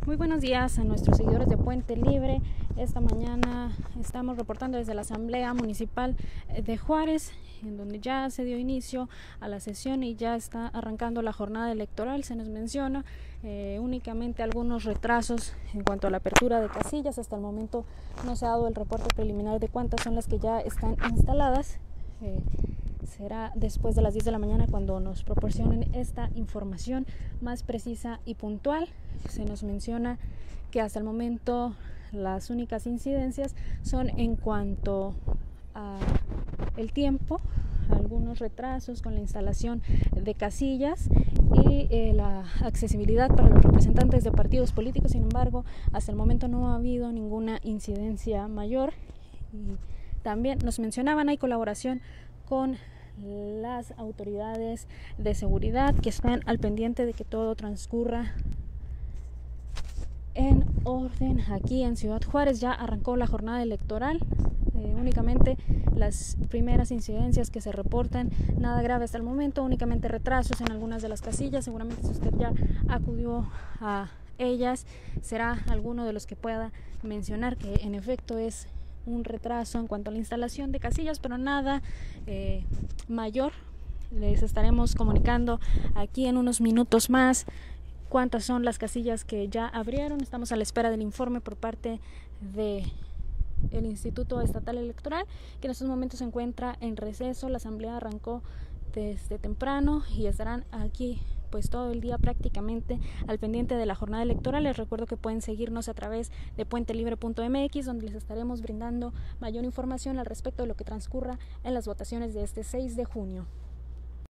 Muy buenos días a nuestros seguidores de Puente Libre. Esta mañana estamos reportando desde la Asamblea Municipal de Juárez, en donde ya se dio inicio a la sesión y ya está arrancando la jornada electoral. Se nos menciona únicamente algunos retrasos en cuanto a la apertura de casillas. Hasta el momento no se ha dado el reporte preliminar de cuántas son las que ya están instaladas. Será después de las 10 de la mañana cuando nos proporcionen esta información más precisa y puntual. Se nos menciona que hasta el momento las únicas incidencias son en cuanto a el tiempo, algunos retrasos con la instalación de casillas y la accesibilidad para los representantes de partidos políticos. Sin embargo, hasta el momento no ha habido ninguna incidencia mayor. Y también nos mencionaban, hay colaboración con las autoridades de seguridad que están al pendiente de que todo transcurra en orden. Aquí en Ciudad Juárez ya arrancó la jornada electoral. Únicamente las primeras incidencias que se reportan, nada grave hasta el momento, únicamente retrasos en algunas de las casillas. Seguramente si usted ya acudió a ellas, será alguno de los que pueda mencionar que en efecto es un retraso en cuanto a la instalación de casillas, pero nada mayor. Les estaremos comunicando aquí en unos minutos más cuántas son las casillas que ya abrieron. Estamos a la espera del informe por parte de el Instituto Estatal Electoral, que en estos momentos se encuentra en receso. La asamblea arrancó desde temprano y estarán aquí pues todo el día prácticamente al pendiente de la jornada electoral. Les recuerdo que pueden seguirnos a través de puentelibre.mx, donde les estaremos brindando mayor información al respecto de lo que transcurra en las votaciones de este 6 de junio.